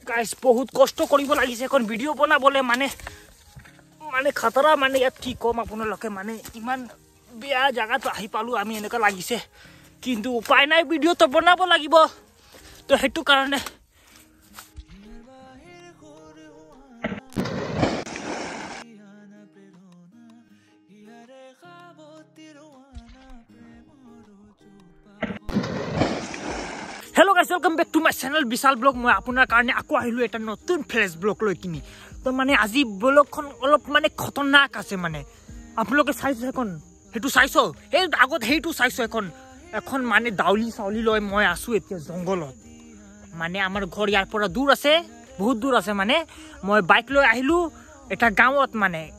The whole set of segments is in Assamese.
গাইস বহুত কষ্ট কৰিব লাগিছে এখন ভিডিও বনাবলে মানে খতৰা মানে ইয়াত কি কম আপোনালোকে মানে ইমান বেয়া জায়গাত আহি পালো আমি এনেকা লাগিছে কিন্তু উপায় নাই ভিডিও তো বনাব লাগিব তো হেতু কাৰণে Hello guys, welcome back to my channel Vishal Vlog. মই আপোনাৰ কাৰণে আকৌ আহিলো এটা নতুন ফ্ৰেছ ব্লগ লৈ কিনি তো মানে আজি ব্লগখন অলপ মানে খতৰনাক আছে মানে আপোনালোকে চাইছে এখন হেতু চাইছো এই আগত হেতু চাইছো এখন মানে দাউলি চাউলি লৈ মই আছো এতিয়া জংগলত মানে আমাৰ ঘৰ ইয়াৰ পৰা দূৰ আছে বহুত দূৰ আছে মানে মই বাইক লৈ আহিলো এটা গাঁৱত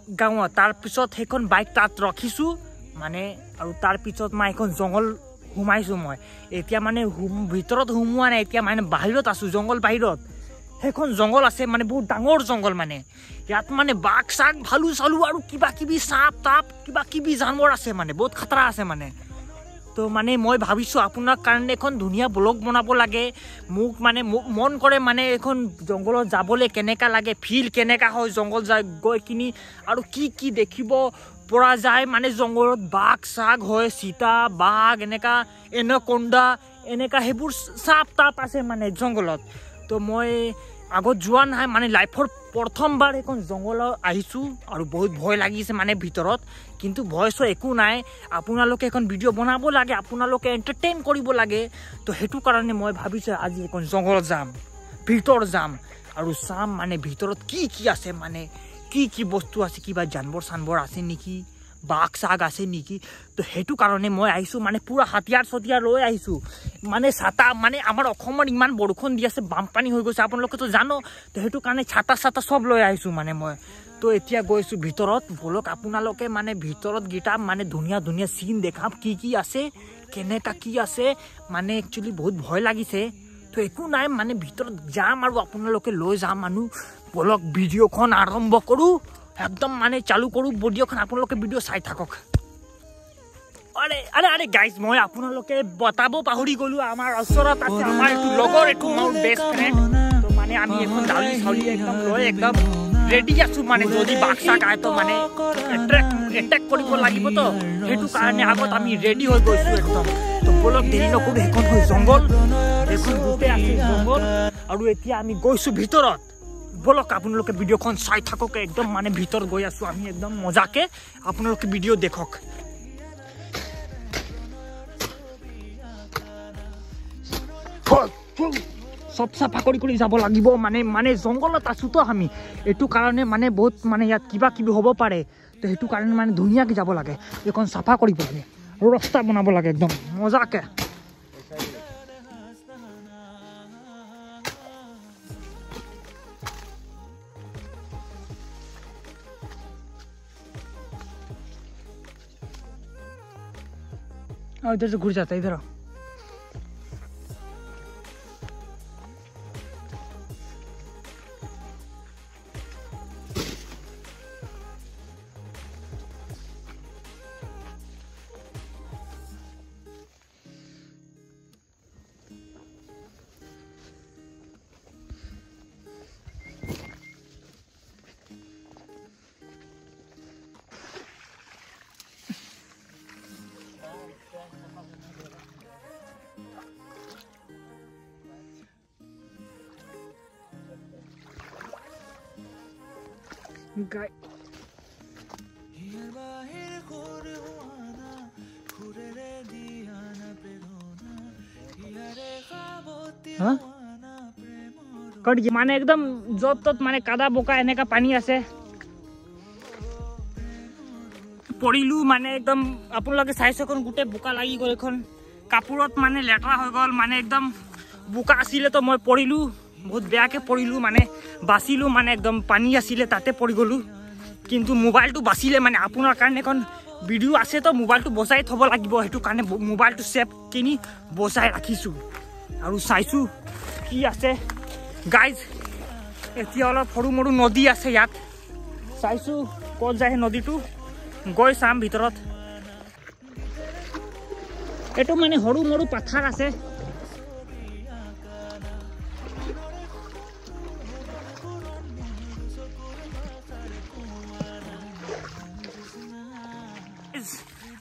তাৰ পিছত হেখন বাইক তাত ৰখিছো মানে আৰু তাৰ পিছত মই এখন জংগল ঘুমাইছো মই এতিয়া মানে ভিতৰত ঘুমোৱা নাই এতিয়া মানে বাহিৰত আছো জংগল বাহিৰত হেখন জংগল আছে মানে বহুত ডাঙৰ জংগল মানে ইয়াত মানে বাঘ সাগ ভালু চালু আৰু কিবা কিবি সাপ তাপ কিবা কিবি জানোৱাৰ আছে মানে বহুত খতৰা আছে মানে তো মানে মই ভাবিছো আপোনাৰ কাৰণে এখন ধুনীয়া ব্লগ বনাব লাগে মোক মানে মন কৰে মানে এখন জংগলত যাবলে কেনেকা লাগে ফিল কেনেকা হয় জংগল যায় গৈ কিনি আৰু কি দেখিব পৰা যায় মানে জংগলত বাঘ সাগ হয় সীতা বাঘ এনেকা এনাকোন্ডা এনেকা হেবুৰ সাপ তাপ আছে মানে জংগলত তো মই আগত যোৱা নাই মানে লাইফৰ প্ৰথমবাৰ এখন জংগলত আহিছো আৰু বহুত ভয় লাগিছে মানে ভিতৰত কিন্তু ভয়ছো একো নাই আপোনালোকে এখন ভিডিও বনাব লাগে আপোনালোকে এন্টাৰটেইন কৰিব লাগে তো হেতু কাৰণে মই ভাবিছো আজি এখন জংগলত যাম ভিতৰ যাম আৰু চাম মানে ভিতৰত কি আছে মানে কি বস্তু আছে কিবা জানবৰ সানবৰ আছে নেকি বাঘ সাগ আছে নেকি তো হেতু কাৰণে মই আহিছো মানে পুৰা হাতিয়াৰ সতিয়াৰ লৈ আহিছো মানে ছাতা মানে আমাৰ অসমৰ ইমান বৰষুণ দি আছে বানপানী হৈ গৈছে আপোনালোকে তো জানো তো হেতু কাৰণে ছাতা সব লৈ আহিছো মানে মই তো এতিয়া গৈছো ভিতৰত বলক আপোনালোকে মানে ভিতৰত গিটা মানে ধুনীয়া সিন দেখাম কি আছে কেনেকা কি আছে মানে একচুয়ালি বহুত ভয় লাগিছে তো একো নাই মানে ভিতৰত যাম আৰু আপোনালোকে লৈ যাম মানুহ বলক ভিডিওখন আৰম্ভ কৰো একদম মানে চালু কৰো ভিডিওখন আপোনালোকে ভিডিও চাই থাকক আরে গাইস মই আপোনালোকে বতাব পাহৰি গলো আমাৰ ওচৰত আছে আমাৰ এটো লগৰ এটো মোৰ বেষ্ট ফ্ৰেন্ড তো মানে আমি এখন দাউলি চাউলি একদম লৈ একদম ৰেডি আছো মানে যদি বাক্সা গায় তো মানে এটাক কৰিব লাগিব তো হেতু কাৰণে আগত আমি ৰেডি হৈ গৈছো একদম তো বলক দেৰি নকৰো এখন হৈ জংগল এখন গুটে আছে জংগল আৰু এতিয়া আমি গৈছো ভিতৰত বলক আপোনালোকে ভিডিওখন চাই থাকক একদম মানে ভিতৰ গৈ আছো আমি একদম মজাকে আপোনালোকে ভিডিও দেখক সব সাফা কৰি যাব লাগিব মানে জংগলত আছো তো আমি এটু কাৰণে মানে বহুত মানে ইয়াত কিবা কিবি হ'ব পাৰে তো হেতু কাৰণে মানে ধুনীয়াকে যাব লাগে এখন সাফা কৰিব লাগে ৰাস্তা বনাব লাগে একদম মজাকে और इधर से घुर जाता है इधर गाय মানে একদম যত তত মানে কাদা বোকা এনেকা পানী আছে পৰিলু মানে একদম আপোনালোকে চাইছে কোন গুটে বোকা লাগি গল এখন কাপোৰত মানে লেটৰা হৈ গল মানে একদম বোকা আছিল তো মই পৰিলু বহুত বেয়াকে পৰিলু মানে বাছিলু মানে একদম পানী আছিল তাতে পৰি গলু কিন্তু মোবাইলটো বাছিলে মানে আপোনাৰ কাৰণে এখন ভিডিও আছে তো মোবাইলটো বচাই থব লাগিব হেতু কাৰণে মোবাইলটো সেভ কিনি বচাই ৰাখিছো আৰু চাইছো কি আছে গাইজ এতিয়া অলপ সৰু মৰু নদী আছে ইয়াত চাইছো ক'ত যায় নদীটো গৈ চাম ভিতৰত এটো মানে সৰু মৰু পাথৰ আছে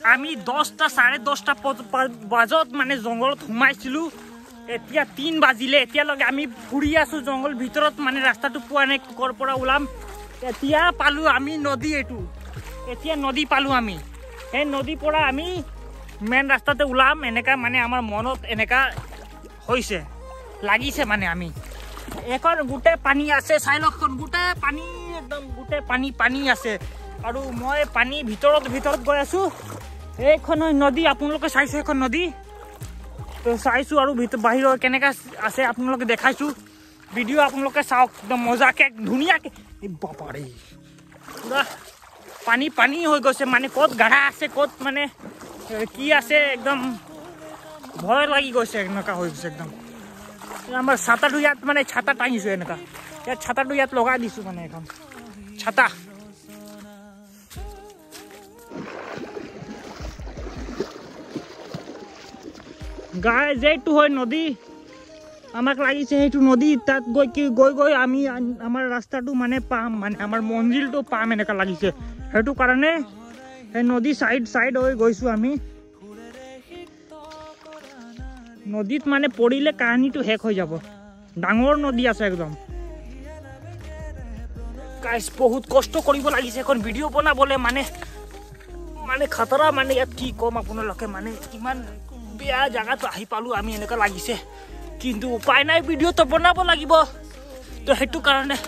আমি 10টা 10:30 বাজত মানে জংগলত সোমাইছিলো এতিয়া 3 বাজিলে এতিয়ালৈকে আমি ফুৰি আছো জংগল ভিতৰত মানে ৰাস্তাটো পোৱা নাই কৰ পৰা ওলাম এতিয়া পালো আমি নদী এটো এতিয়া নদী পালো আমি এই নদী পৰা আমি মেন ৰাস্তাতে ওলাম এনেকা মানে আমাৰ মনত এনেকা হৈছে লাগিছে মানে আমি এখন গুটে পানী আছে চাইলখন গুটে পানী একদম গুটে পানী আছে আৰু মই পানী ভিতৰত গৈ আছো এইখন নদী আপোনালোকে চাইছে এখন নদী তো চাইছো আৰু বাহিৰৰ কেনেকা আছে আপোনালোকে দেখাইছো ভিডিও আপোনালোকে চাওক একদম মজাকে ধুনীয়াকে বাপাৰে পুৰা পানী হৈ গৈছে মানে ক'ত গাঢ়া আছে ক'ত মানে কি আছে একদম ভয় লাগি গৈছে এনেকা হৈ গৈছে একদম আমাৰ ছাতাটো ইয়াত মানে ছাতা টাঙিছো এনেকা ইয়াত ছাতাটো ইয়াত লগাই দিছো মানে এখন ছাতা গাই যেইটো হয় নদী আমাক লাগিছে সেইটো নদী তাত গৈ আমি আমাৰ ৰাস্তাটো মানে পাম মানে আমাৰ মঞ্জিলটো পাম এনেকা লাগিছে সেইটো কাৰণে এই নদী সাইড হৈ গৈছো আমি নদীত মানে পৰিলে কাহিনীটো শেষ হৈ যাব ডাঙৰ নদী আছে একদম গাইস বহুত কষ্ট কৰিব লাগিছে এখন ভিডিও বনাবলে মানে খাতৰা মানে ইয়াত কি কম আপোনালোকে মানে ইমান বেয়া জায়গাত আহি পালো আমি এনেকা লাগিছে কিন্তু উপায় নাই ভিডিও তো বনাব লাগিব তো সেইটো কাৰণে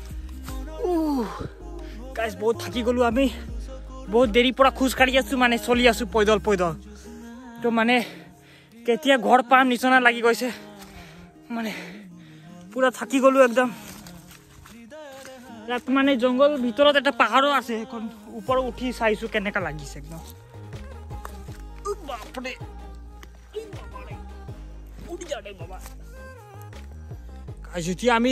গাইস বহুত থাকি গলো আমি বহুত দেৰি পৰা খোজ কাঢ়ি আছো মানে চলি আছো পয়দল তো মানে কেতিয়া ঘৰ পাম নিচনা লাগি গৈছে মানে পুৰা থাকি গলো একদম ইয়াত মানে জংগল ভিতৰত এটা পাহাৰো আছে এখন ওপৰত উঠি চাইছো কেনেকা লাগিছে একদম বাপৰে উঠি যাడే বাবা কাজুতি আমি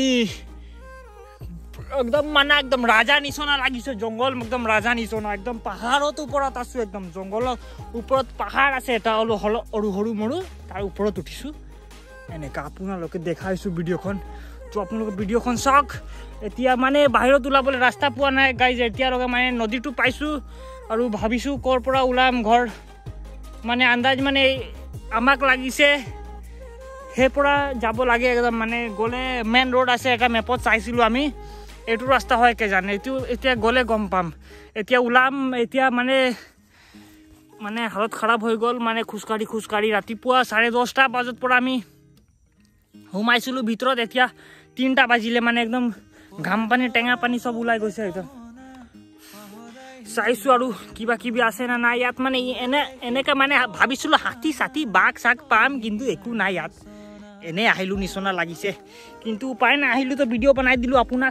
একদম ৰাজা নিচনা লাগিছে জংগল একদম ৰাজা নিচনা একদম পাহাৰত ওপৰত আছো একদম জংগলৰ ওপৰত পাহাৰ আছে এটা সৰু মৰু তাৰ ওপৰত উঠিছো এনেকা আপোনালোকে দেখাইছো ভিডিওখন তো আপোনালোকে ভিডিওখন চাওক এতিয়া মানে বাহিৰত ওলাবলৈ ৰাস্তা পোৱা নাই গাইজ এতিয়ালৈকে মানে নদীটো পাইছো আৰু ভাবিছো কৰ পৰা ওলাম ঘৰ মানে আন্দাজ মানে আমাক লাগিছে সেই পৰা যাব লাগে একদম মানে গ'লে মেইন ৰোড আছে এটা মেপত চাইছিলো আমি এইটো ৰাস্তা হয় কে জানে এইটো এতিয়া গ'লে গম পাম এতিয়া ওলাম এতিয়া মানে হালত খাৰাপ হৈ গ'ল মানে খোজকাঢ়ি ৰাতিপুৱা 10:30 বজাত পৰা আমি সোমাইছিলো ভিতৰত এতিয়া 3টা বাজিলে মানে একদম ঘাম পানী টেঙা পানী সব ওলাই গৈছে একদম চাইছো আৰু কিবা আছে না নাই ইয়াত মানে এনেকা মানে ভাবিছিলো হাতী সাথী বাঘ চাক পাম কিন্তু একো নাই ইয়াত এনে আহিলো নিচনা লাগিছে কিন্তু উপায় নাই আহিলো তো ভিডিও বনাই দিলো আপোনাক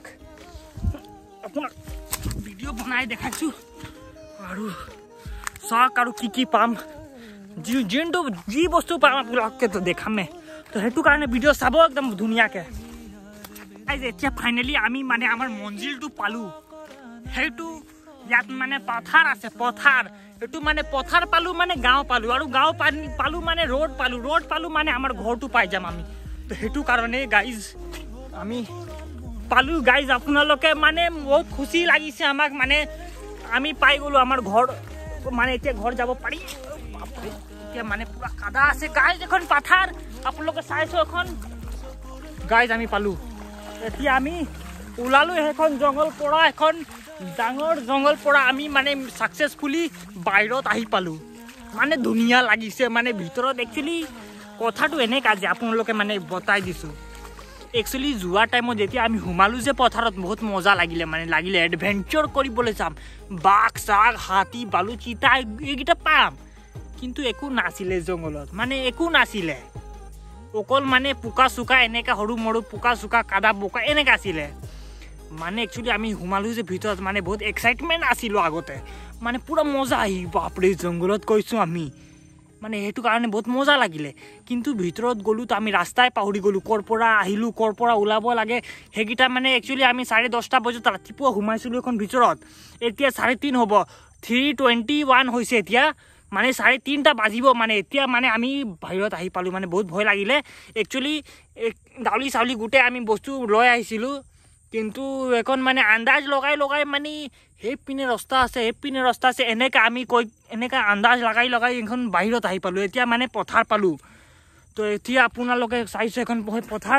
ভিডিও বনাই দেখাইছো আৰু চাক আৰু কি পাম যি বস্তু পাম আপোনালোকে তো দেখামে তো সেইটো কাৰণে ভিডিও চাব একদম ধুনীয়াকে এতিয়া ফাইনেলি আমি মানে আমাৰ মঞ্জিলটো পালো সেইটো ইয়াত মানে পথাৰ আছে পথাৰ এটো মানে পথাৰ পালো মানে গাঁও পালো আৰু গাঁও পালো মানে ৰোড পালো মানে আমাৰ ঘৰটো পাই যাম আমি তো সেইটো কাৰণে গাইজ আমি পালো গাইজ আপোনালোকে মানে বহুত খুশি লাগিছে আমাক মানে আমি পাই গলো আমাৰ ঘৰ মানে এতিয়া ঘৰ যাব পাৰি এতিয়া মানে পুৰা কাদা আছে গাইজ এখন পথাৰ আপোনালোকে চাইছো এখন গাইজ আমি পালো এতিয়া আমি ওলালো এখন জংগল পৰা এখন ডাঙৰ জংগল পৰা আমি মানে সাকসেসফুলি বাহিৰত আহি পালো মানে ধুনীয়া লাগিছে মানে ভিতৰত একচুয়ালি কথাটো এনেকা যে আপোনালোকে মানে বতাই দিছো একচুয়ালি যোৱা টাইমত যেতিয়া আমি হুমালো যে পথাৰত বহুত মজা লাগিলে এডভেঞ্চাৰ কৰিবলৈ যাম বাঘ চাগ হাতী বালু চিতা এইগিটা পাম কিন্তু একো নাছিলে জংগলত মানে একো নাছিলে অকল মানে পোকা চুকা এনেকা সৰু মৰু পোকা চুকা কাদা বোকা এনেকা আছিলে মানে একচুয়ালি আমি হুমালো যে ভিতৰত মানে বহুত এক্সাইটমেন্ট আছিল আগতে মানে পুৰা মজা আহি বাপৰে জংগলত কৈছো আমি মানে হেতু কাৰণে বহুত মজা লাগিলে কিন্তু ভিতৰত গলো তো আমি ৰাস্তাই পাহৰি গলো কৰ পৰা আহিলো কৰ পৰা ওলাব লাগে হেগিটা মানে একচুয়ালি আমি 10:30 বজাত ৰাতিপুৱা হুমাইছিলো এখন ভিতৰত এতিয়া 3:30 হ'ব 3:21 হৈছে এতিয়া মানে 3:30 বাজিব মানে এতিয়া মানে আমি বাহিৰত আহি পালো মানে বহুত ভয় লাগিলে একচুয়ালি দাউলি চাউলি গুটে আমি বস্তু লৈ আহিছিলো কিন্তু এখন মানে আন্দাজ লগাই লগাই মানে সেইপিনে ৰাস্তা আছে এনেকা আমি কৈ এনেকা আন্দাজ লগাই এখন বাহিৰত আহি পালোঁ এতিয়া মানে পথাৰ পালোঁ তো এতিয়া আপোনালোকে চাইছে এখন পথাৰ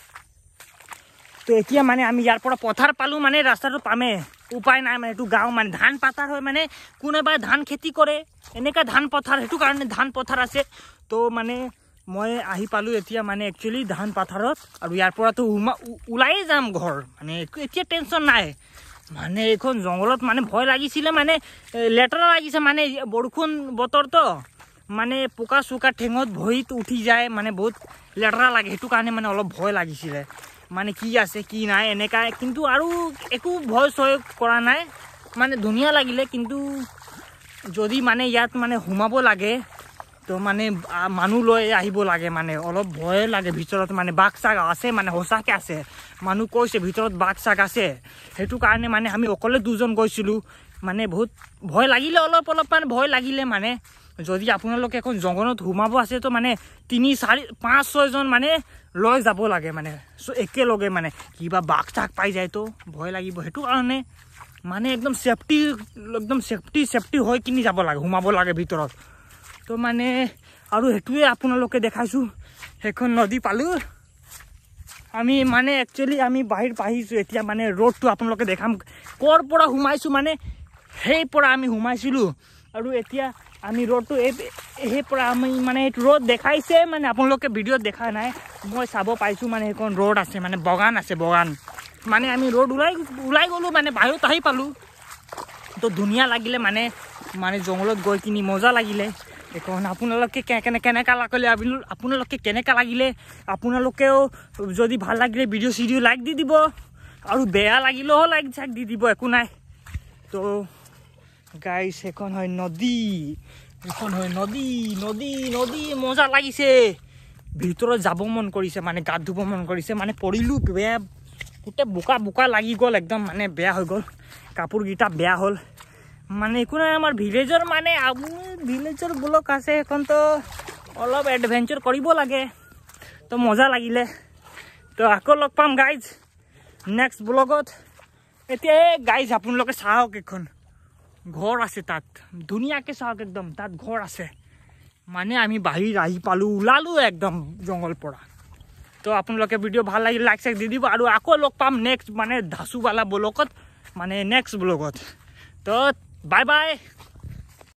তো এতিয়া মানে আমি ইয়াৰ পৰা পথাৰ পালোঁ মানে ৰাস্তাটো পামে উপায় নাই মানে এইটো গাঁও মানে ধান পথাৰ হয় মানে কোনোবাই ধান খেতি কৰে এনেকা ধান পথাৰ সেইটো কাৰণে ধান পথাৰ আছে তো মানে মই আহি পালোঁ এতিয়া মানে একচুৱেলি ধান পথাৰত আৰু ইয়াৰ পৰাতো ওলাই যাম ঘৰ মানে এতিয়া টেনশ্যন নাই মানে এইখন জংঘলত মানে ভয় লাগিছিলে মানে লেতেৰা লাগিছে মানে বৰষুণ বতৰতো মানে পোকা চোকা ঠেঙত ভৰিত উঠি যায় মানে বহুত লেতেৰা লাগে সেইটো কাৰণে মানে অলপ ভয় লাগিছিলে মানে কি আছে কি নাই এনেকা কিন্তু আৰু একো ভয় চয় কৰা নাই মানে ধুনীয়া লাগিলে কিন্তু যদি মানে ইয়াত মানে সোমাব লাগে তো মানে মানুহ লৈ আহিব লাগে মানে অলপ ভয় লাগে ভিতৰত মানে বাঘ চাঘ আছে মানে সঁচাকৈ আছে মানুহ কৈছে ভিতৰত বাঘ চাঘ আছে সেইটো কাৰণে মানে আমি অকলে দুজন গৈছিলোঁ মানে বহুত ভয় লাগিলে অলপমান ভয় লাগিলে মানে যদি আপোনালোকে এখন জংঘলত সোমাব আছে তো মানে 3 4 5 6 জন মানে লৈ যাব লাগে মানে একেলগে মানে কিবা বাঘ চাঘ পাই যায় তো ভয় লাগিব সেইটো কাৰণে মানে একদম সেফটি হৈ কিনি যাব লাগে সোমাব লাগে ভিতৰত তো মানে আৰু সেইটোৱে আপোনালোকে দেখাইছোঁ সেইখন নদী পালোঁ আমি মানে একচুৱেলি আমি বাহিৰ পাইছোঁ এতিয়া মানে ৰোডটো আপোনালোকে দেখাম ক'ৰ পৰা সোমাইছোঁ মানে সেই পৰা আমি সোমাইছিলোঁ আৰু এতিয়া আমি ৰোডটো সেই পৰা আমি মানে এইটো ৰোড দেখাইছে মানে আপোনালোকে ভিডিঅ'ত দেখা নাই মই চাব পাইছোঁ মানে সেইখন ৰোড আছে মানে বাগান আছে মানে আমি ৰোড ওলাই গ'লোঁ মানে বাহিৰত আহি পালোঁ তো ধুনীয়া লাগিলে মানে জংঘলত গৈ কিনি মজা লাগিলে এখন আপোনালোকে কেনেকা লাগিলে আপোনালোকেও যদি ভাল লাগিলে ভিডিঅ' লাইক দি দিব আৰু বেয়া লাগিলেও লাইক চাইক দি দিব একো নাই তো গাইছ এখন হয় নদী মজা লাগিছে ভিতৰত যাব মন কৰিছে মানে গা ধুব মন কৰিছে মানে পৰিলোঁ বেয়া গোটেই বোকা লাগি গ'ল একদম মানে বেয়া হৈ গ'ল কাপোৰকেইটা বেয়া হ'ল মানে একো নাই আমাৰ ভিলেজৰ মানে ভিলেজৰ ব্লক আছে এখন তো অলপ এডভেঞ্চাৰ কৰিব লাগে তো মজা লাগিলে তো আকৌ লগ পাম গাইজ নেক্সট ব্লগত এতিয়া গাইজ আপোনালোকে চাওক এখন ঘৰ আছে তাত ধুনীয়াকৈ চাওক একদম তাত ঘৰ আছে মানে আমি বাহিৰ আহি পালোঁ ওলালোঁ একদম জংঘল পৰা তো আপোনালোকে ভিডিঅ' ভাল লাগিলে লাইক চাইক দি দিব আৰু আকৌ লগ পাম নেক্সট মানে ধাচুৱালা ব্লগত মানে নেক্সট ব্লগত তো বাই বাই